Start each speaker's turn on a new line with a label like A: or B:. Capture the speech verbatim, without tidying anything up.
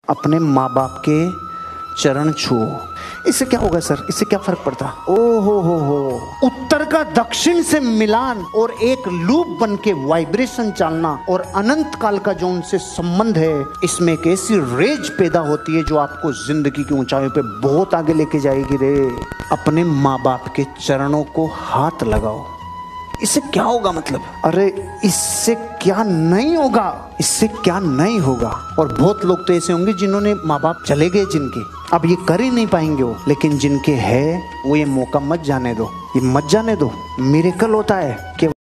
A: अपने माँ बाप के चरण छुओ। इससे क्या होगा सर? इससे क्या फर्क पड़ता? ओ हो हो हो उत्तर का दक्षिण से मिलान और एक लूप बन के वाइब्रेशन चालना और अनंत काल का जो उनसे संबंध है, इसमें एक ऐसी रेज पैदा होती है जो आपको जिंदगी की ऊंचाइयों पे बहुत आगे लेके जाएगी रे। अपने माँ बाप के चरणों को हाथ लगाओ। इससे क्या होगा मतलब? अरे इससे क्या नहीं होगा, इससे क्या नहीं होगा। और बहुत लोग तो ऐसे होंगे जिन्होंने माँ बाप चले गए, जिनके अब ये कर ही नहीं पाएंगे वो, लेकिन जिनके है वो ये मौका मत जाने दो, ये मत जाने दो। मिरेकल होता है कि